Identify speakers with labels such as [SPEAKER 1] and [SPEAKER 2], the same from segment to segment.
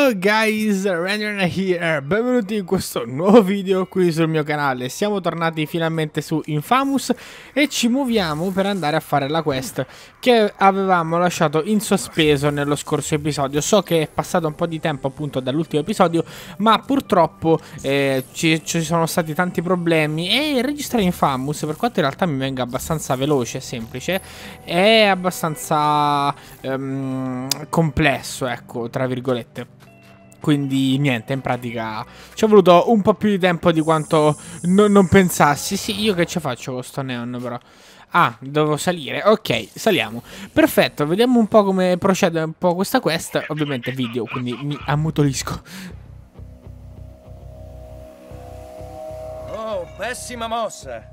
[SPEAKER 1] Hello guys, Render here, benvenuti in questo nuovo video qui sul mio canale. Siamo tornati finalmente su Infamous e ci muoviamo per andare a fare la quest che avevamo lasciato in sospeso nello scorso episodio. So che è passato un po' di tempo appunto dall'ultimo episodio, ma purtroppo ci sono stati tanti problemi e registrare Infamous, per quanto in realtà mi venga abbastanza veloce e semplice, è abbastanza complesso, ecco, tra virgolette. Quindi niente, in pratica ci è voluto un po' più di tempo di quanto non pensassi. Sì, io che ci faccio con sto neon però? Ah, devo salire. Ok, saliamo. Perfetto, vediamo un po' come procede un po' questa quest. Ovviamente video, quindi mi ammutolisco.
[SPEAKER 2] Oh, pessima mossa.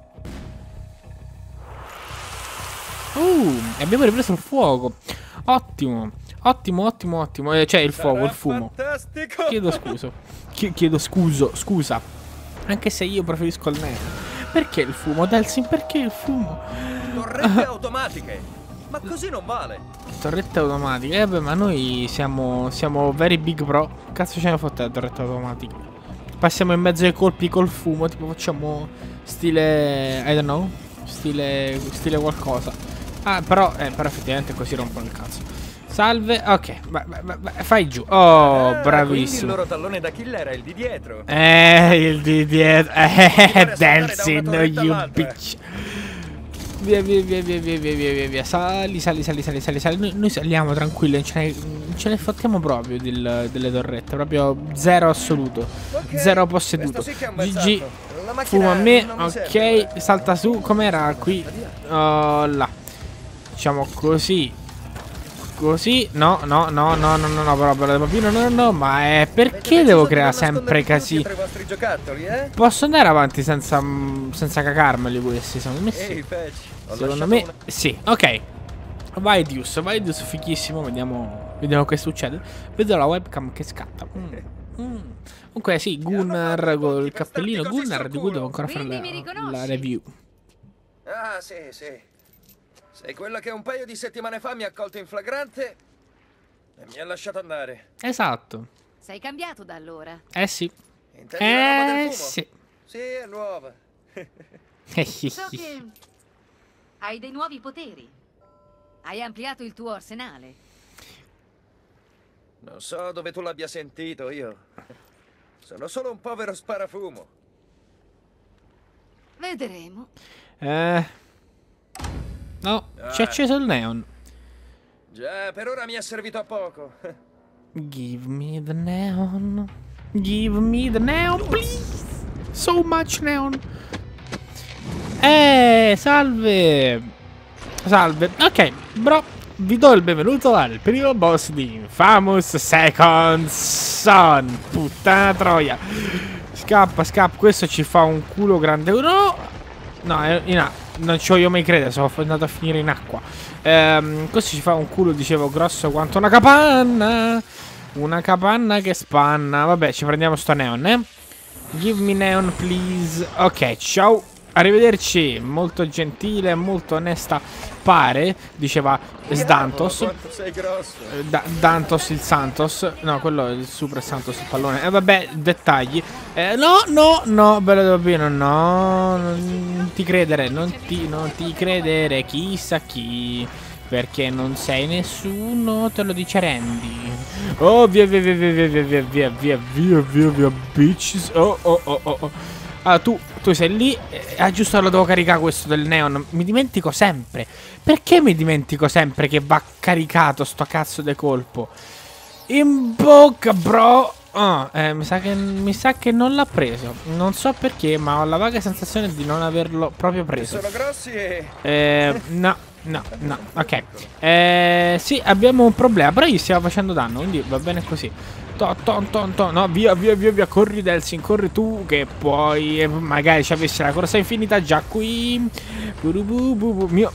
[SPEAKER 1] Abbiamo ripreso il fuoco. Ottimo. Ottimo. Cioè il fuoco, il fumo.
[SPEAKER 2] Fantastico.
[SPEAKER 1] Chiedo scusa. Anche se io preferisco il nero. Perché il fumo, Delsin? Perché il fumo?
[SPEAKER 2] Torrette automatiche. Ma così non vale.
[SPEAKER 1] Torrette automatiche. Beh, ma noi siamo very big pro. Cazzo ce ne fotte le torrette automatiche? Passiamo in mezzo ai colpi col fumo. Tipo facciamo stile, I don't know, stile qualcosa. Ah, però effettivamente così rompono il cazzo. Salve, ok, fai giù. Oh, bravissimo.
[SPEAKER 2] Il loro tallone d'Achille era il di dietro.
[SPEAKER 1] Il di dietro. Dancing, you bitch. Via. Sali. Noi saliamo tranquilli, non ce ne fottiamo proprio delle torrette. Proprio zero assoluto.
[SPEAKER 2] Okay,
[SPEAKER 1] zero posseduto. GG. Fuma a me, ok. Salta su, com'era qui? Oh, là. Facciamo così. Così, no, però bambino, no, ma è perché devo creare sempre casino? Posso andare avanti senza cacarmeli questi, secondo me sì. Secondo me sì, ok. Vai Dius, fighissimo, vediamo che succede. Vedo la webcam che scatta. Comunque sì, Gunnar col cappellino, Gunnar di cui devo ancora fare la review.
[SPEAKER 2] Ah, sì. Sei quella che un paio di settimane fa mi ha colto in flagrante e mi ha lasciato andare.
[SPEAKER 1] Esatto.
[SPEAKER 3] Sei cambiato da allora.
[SPEAKER 1] Sì.
[SPEAKER 2] Intendi la roba del fumo?
[SPEAKER 1] Sì.
[SPEAKER 2] Sì, è nuova.
[SPEAKER 3] So che hai dei nuovi poteri. Hai ampliato il tuo arsenale.
[SPEAKER 2] Non so dove tu l'abbia sentito, io sono solo un povero sparafumo.
[SPEAKER 3] Vedremo.
[SPEAKER 1] No, ci è acceso il neon.
[SPEAKER 2] Già, per ora mi è servito a poco.
[SPEAKER 1] Give me the neon. Give me the neon, please. So much neon. Salve. Ok, bro, vi do il benvenuto al primo boss di Infamous Second Son. Puttana troia. Scappa. Questo ci fa un culo grande. No, non ci voglio mai credere, sono andato a finire in acqua. Questo ci fa un culo, dicevo, grosso quanto una capanna. Una capanna che spanna. Vabbè, ci prendiamo sto neon, Give me neon, please. Ok, ciao. Arrivederci. Molto gentile, molto onesta. Pare, diceva Sdantos.
[SPEAKER 2] Sei grosso.
[SPEAKER 1] Dantos il Santos. No, quello è il Super Santos il pallone. Vabbè, dettagli. No, bello Dobino. No, non ti credere. Non ti credere. Chissà chi. Perché non sei nessuno, te lo dice Randy. Oh, via, bitches. Oh. Ah, tu sei lì. Giusto, lo devo caricare questo del neon. Mi dimentico sempre. Perché mi dimentico sempre che va caricato sto cazzo di colpo? In bocca, bro. Mi sa che non l'ha preso. Non so perché, ma ho la vaga sensazione di non averlo proprio preso.
[SPEAKER 2] Sono grossi e...
[SPEAKER 1] No, ok. Sì, abbiamo un problema, però gli stiamo facendo danno, quindi va bene così. No, via, corri Delsin, corri tu che puoi. Magari ci avessi la corsa infinita già qui. Mio.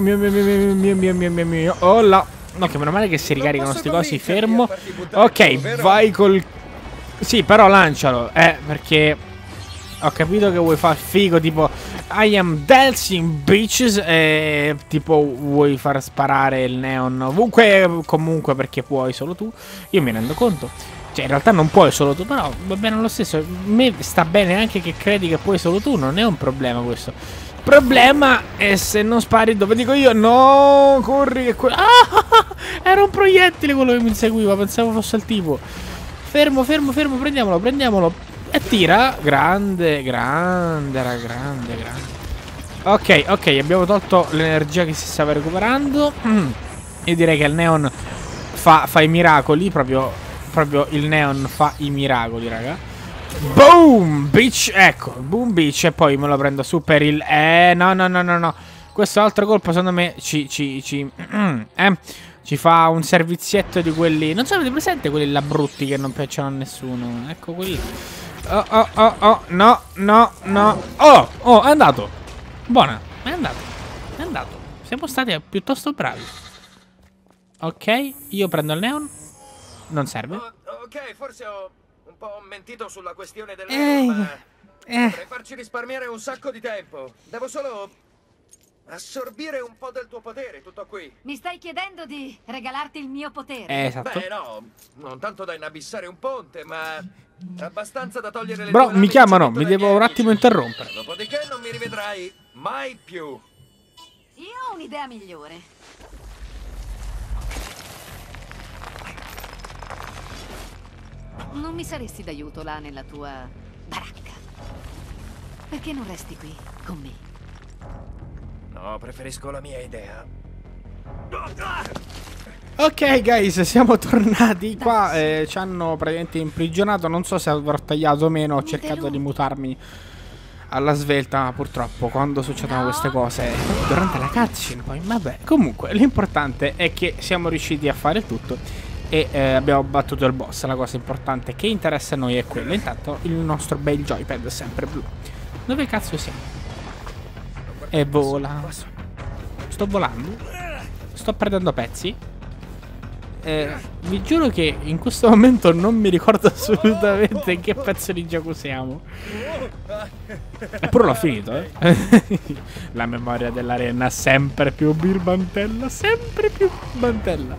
[SPEAKER 1] Oh là. No, che meno male che si ricaricano sti cosi, fermo. Ok, vai col... Sì, però lancialo, perché... Ho capito che vuoi far figo, tipo I am dancing bitches, e tipo vuoi far sparare il neon ovunque, comunque perché puoi solo tu. Io mi rendo conto. Cioè, in realtà non puoi solo tu, però va bene lo stesso. A me sta bene anche che credi che puoi solo tu, non è un problema questo. Il problema è se non spari dove dico io. No, corri che era un proiettile quello che mi inseguiva, pensavo fosse il tipo. Fermo, fermo, fermo, prendiamolo, prendiamolo. E tira. Grande, grande, era grande, grande. Ok, ok, abbiamo tolto l'energia che si stava recuperando. Io direi che il neon fa i miracoli, proprio il neon fa i miracoli, raga. Boom, bitch, ecco, boom, bitch. E poi me lo prendo su per il... no, no, no, no, no. Questo altro colpo, secondo me, ci fa un servizietto di quelli... Non so, avete presente quelli là brutti che non piacciono a nessuno? Ecco, quelli... Oh, oh, oh, oh, no, no, no. Oh, oh, è andato. Buona, è andato, è andato. Siamo stati piuttosto bravi. Ok, io prendo il neon. Non serve.
[SPEAKER 2] Ok, forse ho un po' mentito sulla questione del neon, ma potrei farci risparmiare un sacco di tempo. Devo solo assorbire un po' del tuo potere, tutto qui.
[SPEAKER 3] Mi stai chiedendo di regalarti il mio potere?
[SPEAKER 1] Esatto.
[SPEAKER 2] Beh, no, non tanto da inabissare un ponte, ma abbastanza da togliere le
[SPEAKER 1] Bro,
[SPEAKER 2] tue
[SPEAKER 1] mi
[SPEAKER 2] lame
[SPEAKER 1] chiamano,
[SPEAKER 2] incinta
[SPEAKER 1] mi
[SPEAKER 2] dai
[SPEAKER 1] devo
[SPEAKER 2] miei
[SPEAKER 1] un attimo
[SPEAKER 2] amici.
[SPEAKER 1] interrompere.
[SPEAKER 2] Dopodiché non mi rivedrai mai più.
[SPEAKER 3] Io ho un'idea migliore. Non mi saresti d'aiuto là nella tua baracca? Perché non resti qui con me?
[SPEAKER 2] No, preferisco la mia idea.
[SPEAKER 1] Ok, guys, siamo tornati qua. Ci hanno praticamente imprigionato. Non so se avrò tagliato o meno. Ho cercato di mutarmi alla svelta, ma purtroppo quando succedono queste cose durante la cutscene, poi vabbè. Comunque, l'importante è che siamo riusciti a fare tutto e abbiamo battuto il boss. La cosa importante che interessa a noi è quella. Intanto il nostro bel joypad è sempre blu. Dove cazzo siamo? E vola. Sto volando. Sto perdendo pezzi. Vi giuro che in questo momento non mi ricordo assolutamente in che pezzo di gioco siamo. Eppure l'ho finito, La memoria dell'arena sempre più birbantella. Sempre più birbantella.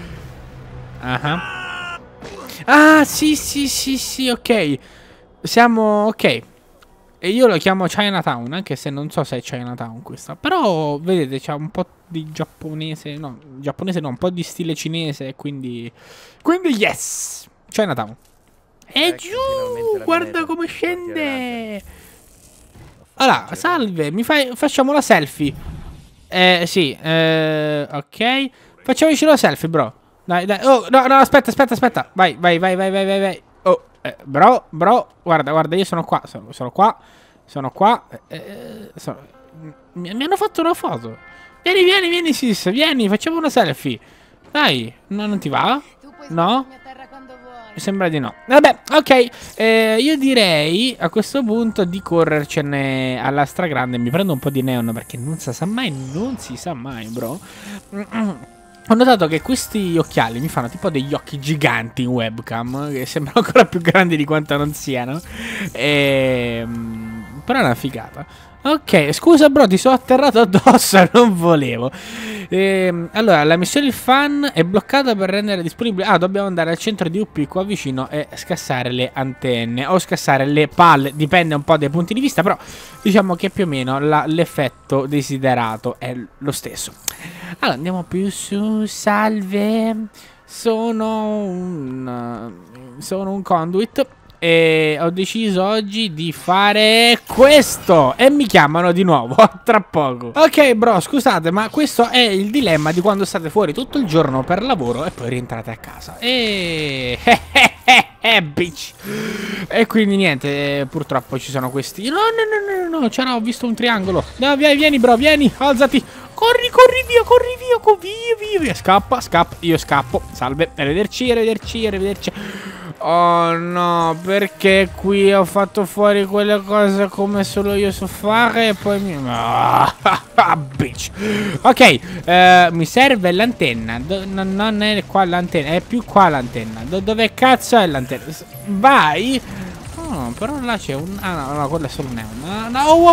[SPEAKER 1] Ah, sì, sì, sì, sì, ok. Siamo, ok. E io lo chiamo Chinatown, anche se non so se è Chinatown questa. Però, vedete, c'ha un po' di giapponese. No, giapponese no, un po' di stile cinese. Quindi yes! Chinatown. E giù! Guarda come scende! Allora, salve, facciamo la selfie. Sì, ok. Facciamoci la selfie, bro. Dai, dai. Oh, no, no, aspetta, aspetta, aspetta. Vai, vai, vai, vai, vai, vai, vai. Oh, bro, guarda, guarda, io sono qua. Sono qua. Sono qua. Mi hanno fatto una foto. Vieni, vieni, vieni, sis. Vieni, facciamo una selfie. Dai, no, non ti va? No? Mi sembra di no. Vabbè, ok. Io direi a questo punto di corrercene alla stragrande. Mi prendo un po' di neon perché non si sa mai. Non si sa mai, bro. Ho notato che questi occhiali mi fanno tipo degli occhi giganti in webcam, che sembrano ancora più grandi di quanto non siano. Però è una figata. Ok, scusa bro, ti sono atterrato addosso, non volevo. Allora, la missione il fan è bloccata per rendere disponibile. Ah, dobbiamo andare al centro di UP qua vicino e scassare le antenne o scassare le palle, dipende un po' dai punti di vista, però diciamo che più o meno l'effetto desiderato è lo stesso. Allora, andiamo più su. Salve, sono un conduit e ho deciso oggi di fare questo e mi chiamano di nuovo tra poco. Ok bro, scusate, ma questo è il dilemma di quando state fuori tutto il giorno per lavoro e poi rientrate a casa. Bitch. E quindi niente, purtroppo ci sono questi. No, no, no, no, no, ho visto un triangolo. No, vieni bro, vieni, alzati. Corri, corri via, via. Scappa, io scappo. Salve, arrivederci. Oh no, perché qui ho fatto fuori quelle cose come solo io so fare e poi mi... bitch. Ok, mi serve l'antenna. Non è qua l'antenna, è più qua l'antenna. Dove cazzo è l'antenna? Vai. Oh, però là c'è un... Ah no, quello è solo un neon.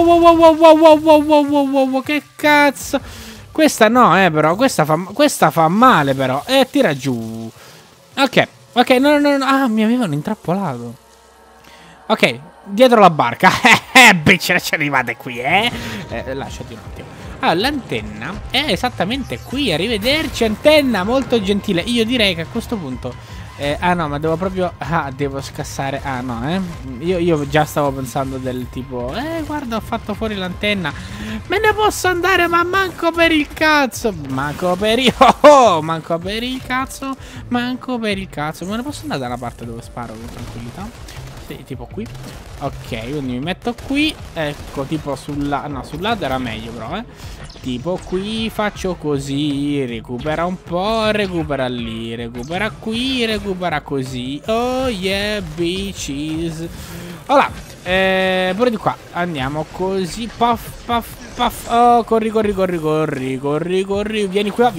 [SPEAKER 1] Wow, che cazzo. Questa no, però. Questa fa male, però. Tira giù. Ok. Ok, no. Ah, mi avevano intrappolato. Ok, dietro la barca. Bitch, ci arrivate qui, lasciati un attimo. Allora, l'antenna è esattamente qui. Arrivederci, antenna, molto gentile. Io direi che a questo punto... ah no, ma devo proprio... Ah, devo scassare... Ah no, Io già stavo pensando del tipo... guarda, ho fatto fuori l'antenna. Me ne posso andare, ma manco per il cazzo. Manco per il... manco per il cazzo. Manco per il cazzo. Me ne posso andare dalla parte dove sparo con tranquillità? Sì, tipo qui. Ok, quindi mi metto qui. Ecco, tipo sulla... No, sul lato era meglio però, Tipo qui faccio così, recupera un po', recupera lì, recupera qui, recupera così. Oh yeah, bitches. Allora, pure di qua, andiamo così, puff, puff, puff. Oh, corri. Vieni qua.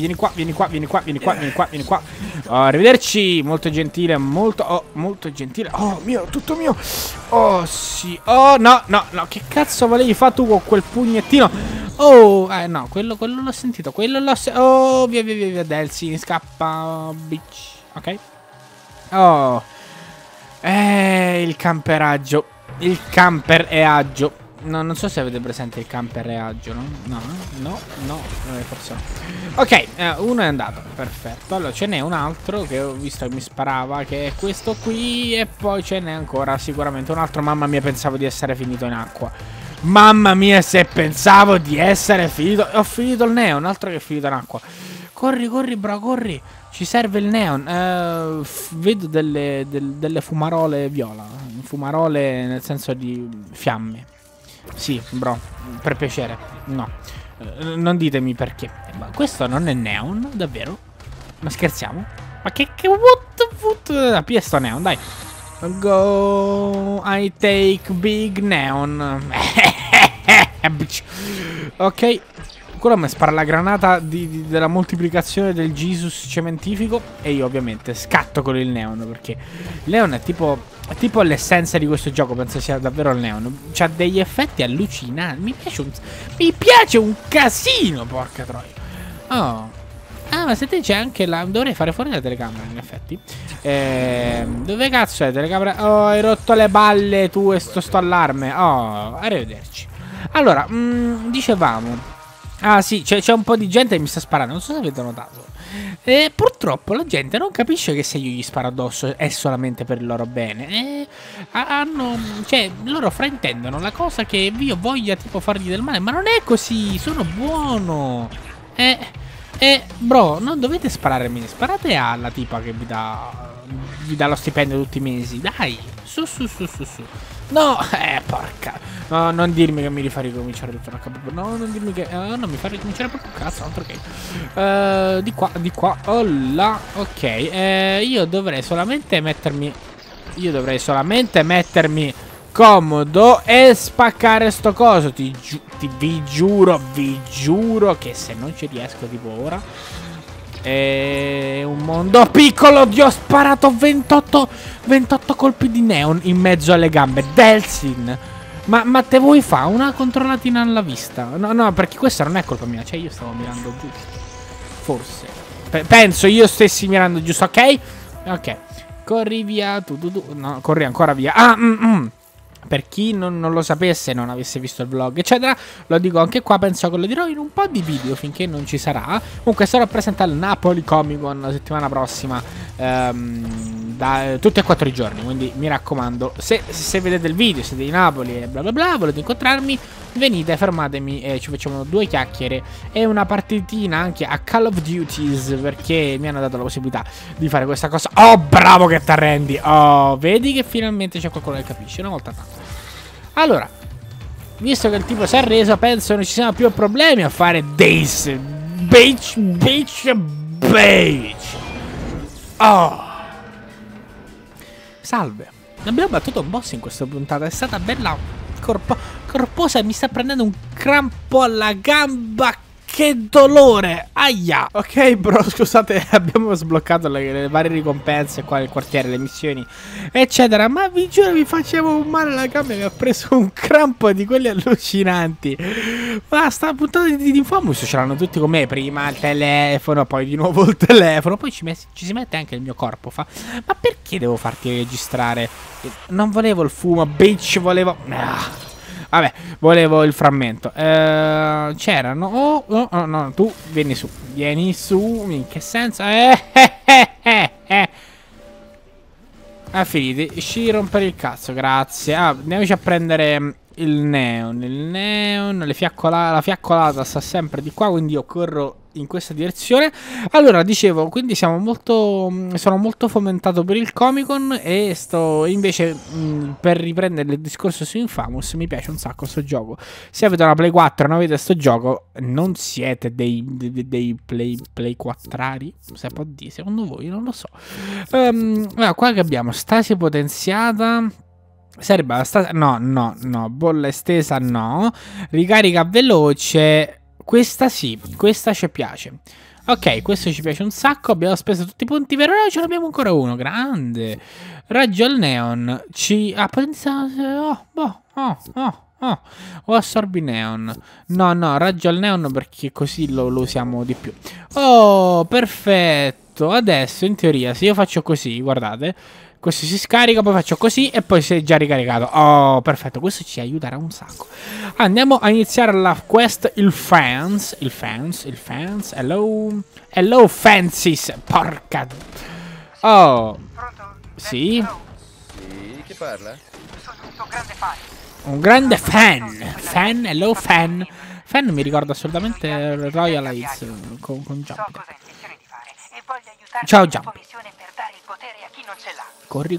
[SPEAKER 1] Oh, arrivederci, molto gentile, molto gentile. Oh, mio, tutto mio. Oh, sì. Oh, no, che cazzo volevi fare tu con quel pugnettino? Oh, no, quello l'ho sentito. Oh, via, Delsi, scappa, bitch. Ok. Oh. Il camperaggio. Il camper è agio. No, non so se avete presente il camper è agio, no? No, forse no. Ok, uno è andato, perfetto. Allora ce n'è un altro che ho visto che mi sparava, che è questo qui. E poi ce n'è ancora sicuramente un altro. Mamma mia, pensavo di essere finito in acqua. Mamma mia, se pensavo di essere finito. Ho finito il neon, altro che finito in acqua. Corri, bro, corri. Ci serve il neon. Vedo delle fumarole viola. Fumarole nel senso di fiamme. Sì, bro, per piacere. No, non ditemi perché. Ma questo non è neon, davvero? Ma scherziamo? Ma che what? Pia sto neon, dai. Go, I take big neon. Ok, quello mi spara la granata della moltiplicazione del Jesus cementifico. E io ovviamente scatto con il neon, perché il neon è tipo l'essenza di questo gioco. Penso sia davvero il neon. C'ha degli effetti allucinanti. Mi piace un casino, porca troia. Oh. Ah, ma se te c'è anche la... Dovrei fare fuori la telecamera, in effetti. Dove cazzo è la telecamera? Oh, hai rotto le balle tu e sto allarme. Oh, arrivederci. Allora, dicevamo... Ah sì, c'è un po' di gente che mi sta sparando. Non so se avete notato. Purtroppo la gente non capisce che se io gli sparo addosso è solamente per il loro bene. Cioè, loro fraintendono la cosa che io voglia tipo fargli del male. Ma non è così, sono buono. Bro, non dovete sparare a me. Sparate alla tipa che vi dà lo stipendio tutti i mesi. Dai, su. No, porca. No, non dirmi che mi rifà ricominciare tutto da capo. No, non dirmi che... non mi fa ricominciare proprio un cazzo, altro che... di qua. Oh là, ok. Io dovrei solamente mettermi... comodo e spaccare sto coso. Vi giuro che se non ci riesco tipo ora è un mondo piccolo. Dio, ho sparato 28 colpi di neon in mezzo alle gambe. Delsin, ma te vuoi fare una controllatina alla vista? No, perché questa non è colpa mia. Cioè io stavo mirando giusto. Forse penso io stessi mirando giusto. Ok, corri via tu. No, corri ancora via. Per chi non lo sapesse, non avesse visto il vlog, eccetera, lo dico anche qua, penso che lo dirò in un po' di video finché non ci sarà. Comunque sarò presente al Napoli Comic Con la settimana prossima, tutti e 4 i giorni, quindi mi raccomando, se vedete il video, siete di Napoli e bla bla bla, volete incontrarmi, venite, fermatemi e ci facciamo 2 chiacchiere e una partitina anche a Call of Duties, perché mi hanno dato la possibilità di fare questa cosa. Oh, bravo che t'arrendi. Oh, vedi che finalmente c'è qualcuno che capisce una volta tanto. Allora, visto che il tipo si è arreso, penso non ci siano più problemi a fare Days. Bitch. Oh, salve. Abbiamo battuto un boss in questa puntata. È stata bella corposa e mi sta prendendo un crampo alla gamba. che dolore! Aia! Ok, bro, scusate, abbiamo sbloccato le varie ricompense qua nel quartiere, le missioni, eccetera. Ma vi giuro, mi facevo un male alla gamba, mi ha preso un crampo di quelli allucinanti. Ma sta puntata di Infamous ce l'hanno tutti con me. Prima il telefono, poi di nuovo il telefono, poi ci si mette anche il mio corpo. Ma perché devo farti registrare? Non volevo il fumo, bitch, volevo... Vabbè, volevo il frammento. C'erano... Oh, no, tu vieni su. Vieni su. In che senso? Finiti. Sci rompere il cazzo, grazie. Andiamoci a prendere il neon. Il neon. La fiaccolata sta sempre di qua, quindi io corro in questa direzione. Allora, dicevo, quindi sono molto fomentato per il Comic-Con e sto invece per riprendere il discorso su Infamous. Mi piace un sacco sto gioco. Se avete una Play 4 e non avete sto gioco, non siete dei Play 4ari, se può dire, secondo voi, non lo so. Qua che abbiamo stasi potenziata. Serve la stasi... No, bolla estesa no. Ricarica veloce. Questa sì, questa ci piace. Ok, questo ci piace un sacco. Abbiamo speso tutti i punti, però ce ne abbiamo ancora uno. Grande. Raggio al neon. Potenziato. O assorbi neon. No, raggio al neon perché così lo usiamo di più. Oh, perfetto. Adesso in teoria se io faccio così, guardate, questo si scarica, poi faccio così e poi si è già ricaricato. Oh, perfetto, questo ci aiuterà un sacco. Andiamo a iniziare la quest, il fans. Hello Fancies. Porca. Oh. Sì?
[SPEAKER 2] Sì, chi parla?
[SPEAKER 4] Sono un tuo grande fan.
[SPEAKER 1] Un grande fan. Hello fan. Fan mi ricorda assolutamente Royal Heights con Jump.
[SPEAKER 4] So cosa hai intenzione di fare e voglio aiutarti
[SPEAKER 1] Ciao,
[SPEAKER 4] nella
[SPEAKER 1] Jump.
[SPEAKER 4] tua missione per dare il potere a chi non ce l'ha.
[SPEAKER 1] Corri.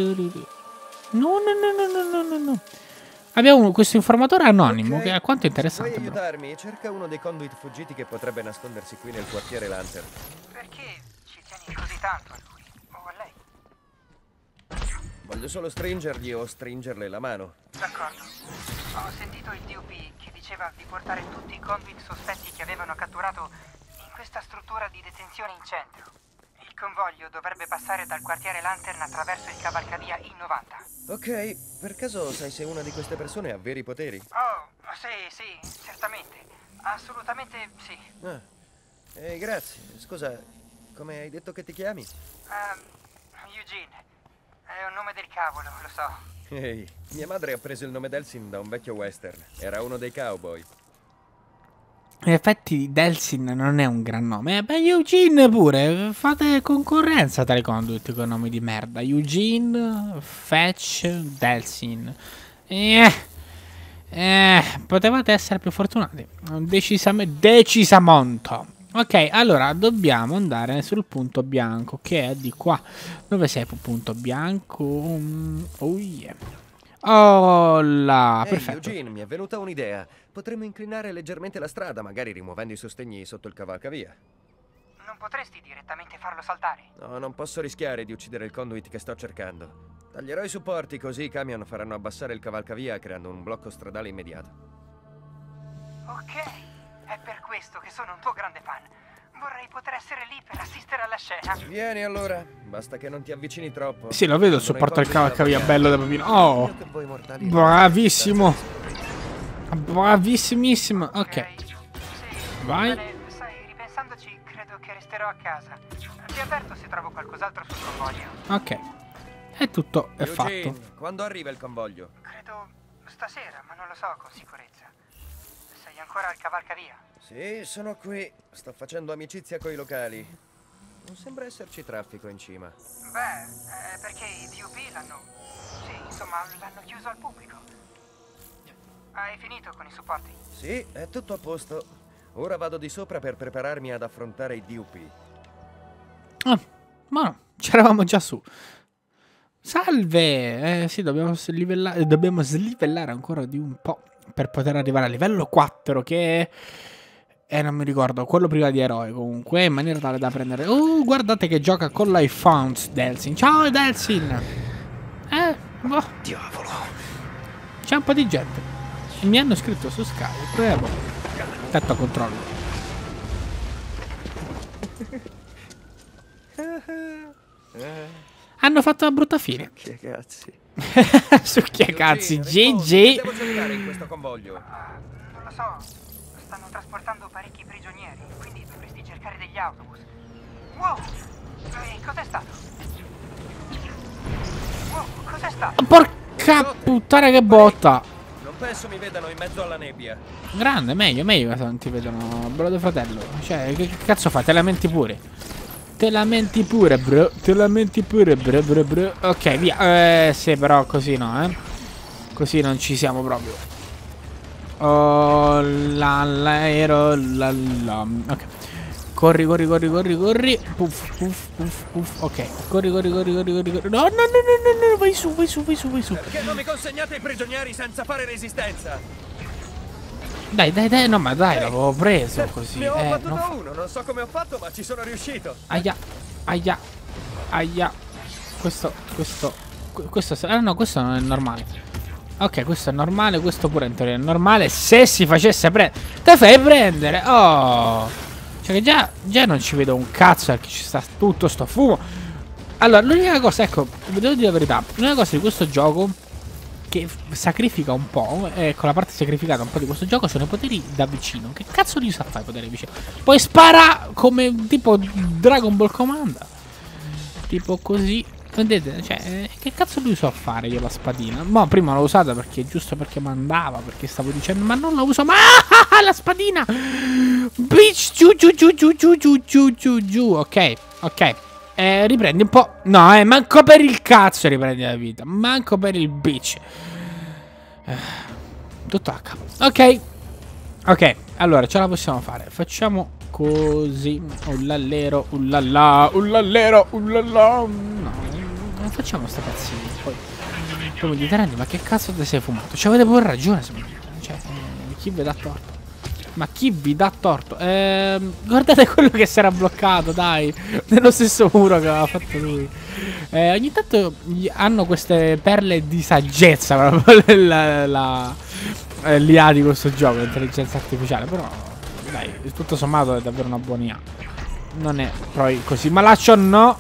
[SPEAKER 1] No. Abbiamo questo informatore anonimo che quanto è interessante.
[SPEAKER 2] Vuoi
[SPEAKER 1] Bro.
[SPEAKER 2] aiutarmi? Cerca uno dei conduit fuggiti che potrebbe nascondersi qui nel quartiere Lantern.
[SPEAKER 4] Perché ci tieni così tanto a lui? O a lei?
[SPEAKER 2] Voglio solo stringergli o stringerle la mano.
[SPEAKER 4] D'accordo. Ho sentito il DOP che diceva di portare tutti i conduit sospetti che avevano catturato in questa struttura di detenzione in centro. Il convoglio dovrebbe passare dal quartiere Lantern attraverso il cavalcavia I-90.
[SPEAKER 2] Ok, per caso sai se una di queste persone ha veri poteri?
[SPEAKER 4] Oh, sì, certamente. Assolutamente sì.
[SPEAKER 2] Grazie. Scusa, come hai detto che ti chiami?
[SPEAKER 4] Eugene. È un nome del cavolo, lo so.
[SPEAKER 2] Ehi, mia madre ha preso il nome Delsin da un vecchio western. Era uno dei cowboy.
[SPEAKER 1] In effetti Delsin non è un gran nome. Beh, Eugene pure. Fate concorrenza tra i conduit con nomi di merda. Eugene, Fetch, Delsin. Potevate essere più fortunati. Decisamente. Ok, allora dobbiamo andare sul punto bianco, che è di qua. Dove sei, punto bianco? Oh yeah. Oh là, perfetto.
[SPEAKER 2] Eugene, mi è venuta un'idea. Potremmo inclinare leggermente la strada, magari rimuovendo i sostegni sotto il cavalcavia.
[SPEAKER 4] Non potresti direttamente farlo saltare?
[SPEAKER 2] No, non posso rischiare di uccidere il conduit che sto cercando. Taglierò i supporti, così i camion faranno abbassare il cavalcavia creando un blocco stradale immediato.
[SPEAKER 4] Ok, è per questo che sono un tuo grande fan. Vorrei poter essere lì per assistere alla scena.
[SPEAKER 2] Vieni allora, basta che non ti avvicini troppo.
[SPEAKER 1] Sì, lo vedo il supporto al cavalcavia bello da bambino. Oh,
[SPEAKER 2] Io che voi mortali
[SPEAKER 1] bravissimo. Bravissimissimo. Ok,
[SPEAKER 4] Sì,
[SPEAKER 1] vai.
[SPEAKER 4] bene, sai, ripensandoci, credo che resterò a casa. Ti avverto se trovo qualcos'altro sul convoglio.
[SPEAKER 1] Ok, è tutto, è
[SPEAKER 2] Eugene,
[SPEAKER 1] fatto.
[SPEAKER 2] quando arriva il convoglio?
[SPEAKER 4] Credo stasera, ma non lo so con sicurezza. Sei ancora al cavalcavia?
[SPEAKER 2] Sì, sono qui. Sto facendo amicizia coi locali. Non sembra esserci traffico in cima.
[SPEAKER 4] Beh, perché i DUP l'hanno... Sì, insomma, l'hanno chiuso al pubblico. Hai finito con i supporti?
[SPEAKER 2] Sì, è tutto a posto. Ora vado di sopra per prepararmi ad affrontare i DUP.
[SPEAKER 1] Ma no, c'eravamo già su. Salve! Sì, dobbiamo slivellare ancora di un po' per poter arrivare a livello 4, che non mi ricordo, quello prima di eroe comunque, in maniera tale da prendere... guardate che gioca con l'iPhone Delsin. Ciao Delsin! Boh.
[SPEAKER 2] Diavolo!
[SPEAKER 1] C'è un po' di gente. Mi hanno scritto su Skype. Tetto a controllo. Hanno fatto una brutta fine.
[SPEAKER 2] Che cazzi.
[SPEAKER 1] Succhia cazzi, GG.
[SPEAKER 2] Devo cercare in questo convoglio.
[SPEAKER 4] Non lo so, stanno trasportando parecchi prigionieri, quindi dovresti cercare degli autobus. Wow! Cos'è stato? Wow, cos'è stato?
[SPEAKER 1] Porca puttana che botta.
[SPEAKER 2] Non penso mi vedano in mezzo alla nebbia.
[SPEAKER 1] Grande, meglio che non ti vedono, brother fratello. Cioè, che cazzo fai? Te lamenti pure. Te lamenti pure, bro. Te lamenti pure, bro. Ok, via. Sì, però così no, Così non ci siamo proprio. Oh, l'aereo, ok. Corri. Puff. Ok, corri. No, vai su.
[SPEAKER 2] Perché non mi consegnate i prigionieri senza fare resistenza?
[SPEAKER 1] Dai, no, ma dai, l'avevo preso così.
[SPEAKER 2] Ne ho abbattuto
[SPEAKER 1] non
[SPEAKER 2] uno, non so come ho fatto, ma ci sono riuscito.
[SPEAKER 1] Aia. Questo no, questo non è normale. Ok, questo è normale, questo pure in teoria è normale. Se si facesse prendere, te fai prendere. Oh, cioè che già non ci vedo un cazzo perché ci sta tutto sto fumo. Allora, l'unica cosa, ecco, vi devo dire la verità, l'unica cosa di questo gioco che sacrifica un po', ecco, la parte sacrificata un po' di questo gioco sono i poteri da vicino. Che cazzo li sa fare i poteri da vicino? Poi spara come tipo Dragon Ball Comanda, tipo così. Vedete, cioè, che cazzo lui so fare io la spadina? Ma prima l'ho usata perché, giusto perché mandava, perché stavo dicendo, ma non la uso, ma la spadina! Bitch, giù. Ok. Riprendi un po'. No, manco per il cazzo riprendi la vita. Manco per il bitch. Tutto a capo. Ok, allora ce la possiamo fare. Facciamo così. Ullallero. No, non facciamo sta cazzina. Poi mi dite, Randy, ma che cazzo ti sei fumato? Ci avete pure ragione, cioè, chi vi dà torto? Ma chi vi dà torto? Guardate quello che si era bloccato, dai. Nello stesso muro che aveva fatto lui. Ogni tanto hanno queste perle di saggezza proprio l'IA di questo gioco, l'intelligenza artificiale. Però, dai, tutto sommato è davvero una buona IA. Non è poi così. Ma lascio no.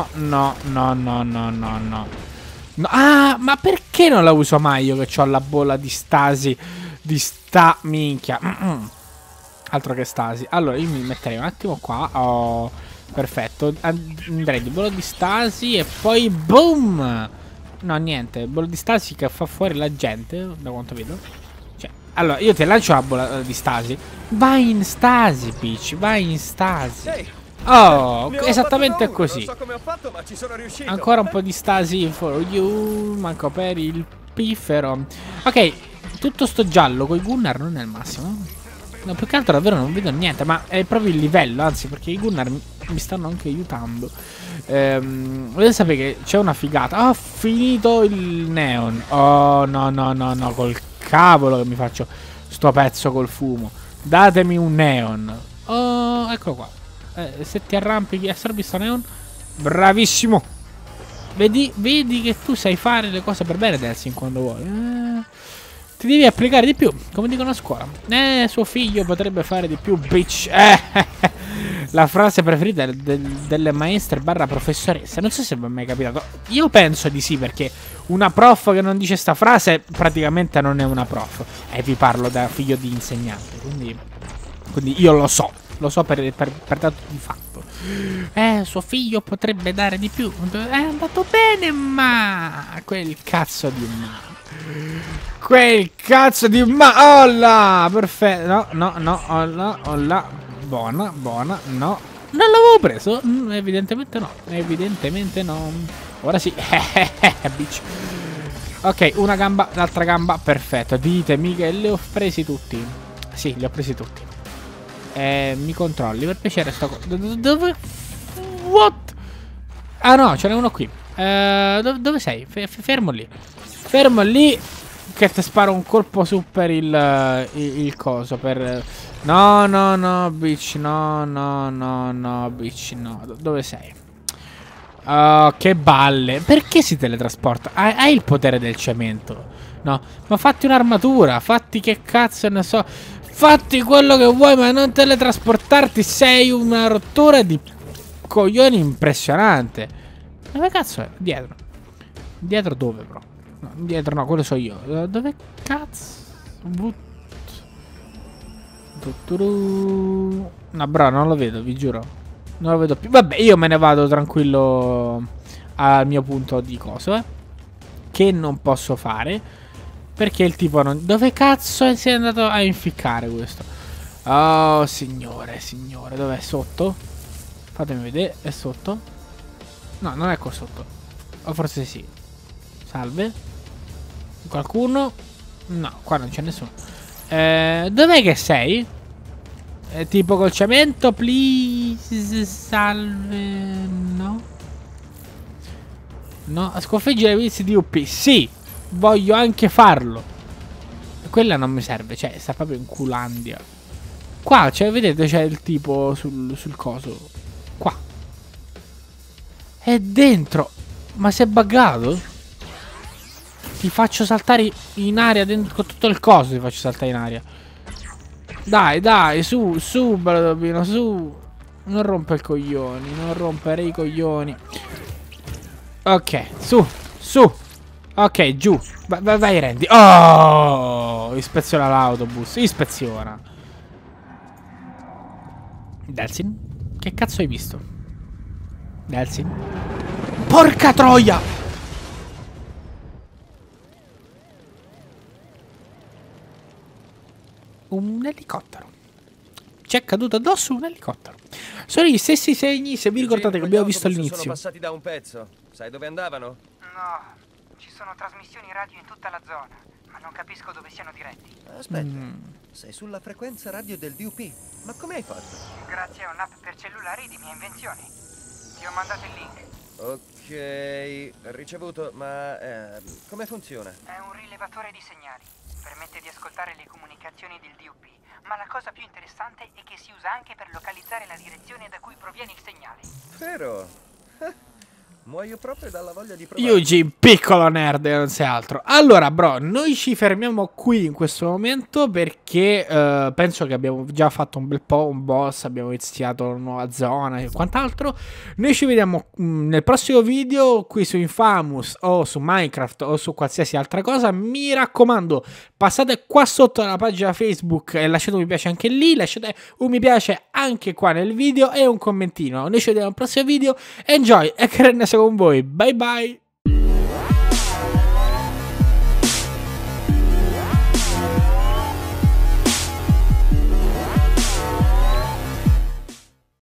[SPEAKER 1] Ah, ma perché non la uso mai io che ho la bolla di stasi? Di sta minchia. Altro che stasi. Allora io mi metterei un attimo qua. Oh, perfetto. Andrei di bollo di stasi e poi boom. No, niente. Bollo di stasi che fa fuori la gente, da quanto vedo. Cioè, allora io ti lancio la bolla di stasi. Vai in stasi, bitch. Vai in stasi. Oh, esattamente così.
[SPEAKER 2] Non so come ho fatto, ma ci sono riuscito.
[SPEAKER 1] Ancora un po' di stasi for you. Manco per il piffero. Ok, tutto sto giallo con i Gunnar non è il massimo. No, più che altro davvero non vedo niente. Ma è proprio il livello, anzi, perché i Gunnar mi stanno anche aiutando. Volete sapere che c'è una figata. Ho finito il neon. Oh, no, col cavolo che mi faccio sto pezzo col fumo. Datemi un neon. Oh, eccolo qua. Se ti arrampichi e assorbi sto neon, bravissimo. Vedi che tu sai fare le cose per bene, Delsin, quando vuoi. Ti devi applicare di più, come dicono a scuola. Suo figlio potrebbe fare di più, bitch. La frase preferita delle maestre barra professoresse. Non so se vi è mai capitato. Io penso di sì, perché una prof che non dice sta frase praticamente non è una prof. E vi parlo da figlio di insegnante. Quindi io lo so. Lo so per dato di fatto. Suo figlio potrebbe dare di più. È andato bene, ma quel cazzo di ma. Oh là, perfetto. No, oh là. Buona, no. Non l'avevo preso? Evidentemente no. Ora sì. Bitch. Ok, una gamba, l'altra gamba. Perfetto. Ditemi che li ho presi tutti. Sì, li ho presi tutti. Mi controlli per piacere sto dove? What? Ah no, ce n'è uno qui. Dove sei? Fermo lì. Che ti sparo un colpo su per il coso. Per... No, bitch. No, bitch. No. Dove sei? Che balle. Perché si teletrasporta? Hai il potere del cemento. No, ma fatti un'armatura. Fatti che cazzo ne so. Fatti quello che vuoi, ma non teletrasportarti. Sei una rottura di coglione impressionante. Dove cazzo è? Dietro. Dietro dove, bro? No, dietro no, quello so io. Dove cazzo? No, bro, non lo vedo, vi giuro. Non lo vedo più. Vabbè, io me ne vado tranquillo al mio punto di coso, che non posso fare. Perché il tipo non... Dove cazzo sei andato a inficcare questo? Oh, signore, signore. Dov'è? Sotto? Fatemi vedere. È sotto? No, non è qua sotto. O forse sì. Salve. Qualcuno? No, qua non c'è nessuno. Dov'è che sei? Tipo col cemento, please. Salve. No. No, sconfiggere i vizi di UP. Sì, voglio anche farlo. Quella non mi serve, cioè sta proprio in culandia. Qua, cioè, vedete, c'è il tipo sul coso. Qua. È dentro. Ma si è buggato? Ti faccio saltare in aria dentro, con tutto il coso ti faccio saltare in aria. Dai, dai, su, Bradovino, su. Non rompe il coglioni, non rompere i coglioni. Ok, su. Ok, giù. Vai, Randy. Oh, ispeziona l'autobus. Ispeziona. Delsin? Che cazzo hai visto? Delsin? Porca troia! Un elicottero. Ci è caduto addosso un elicottero. Sono gli stessi segni, se vi ricordate, che abbiamo visto all'inizio.
[SPEAKER 2] Sono passati da un pezzo. Sai dove andavano?
[SPEAKER 4] No, ci sono trasmissioni radio in tutta la zona, ma non capisco dove siano diretti.
[SPEAKER 2] Aspetta, sei sulla frequenza radio del DUP. Ma come hai fatto?
[SPEAKER 4] Grazie a un'app per cellulari di mia invenzione. Ti ho mandato il link.
[SPEAKER 2] Ok, ricevuto, ma come funziona?
[SPEAKER 4] È un rilevatore di segnali. Permette di ascoltare le comunicazioni del DUP, ma la cosa più interessante è che si usa anche per localizzare la direzione da cui proviene il segnale.
[SPEAKER 2] Vero? Muoio proprio dalla voglia di provare.
[SPEAKER 1] Yuji, piccolo nerd e non sei altro. Allora, bro, noi ci fermiamo qui in questo momento perché penso che abbiamo già fatto un bel po' un boss, abbiamo iniziato una nuova zona e quant'altro. Noi ci vediamo nel prossimo video qui su Infamous o su Minecraft o su qualsiasi altra cosa. Mi raccomando, passate qua sotto alla pagina Facebook e lasciate un mi piace anche lì, lasciate un mi piace anche qua nel video e un commentino. Noi ci vediamo al prossimo video. Enjoy e che renne con voi. Bye bye.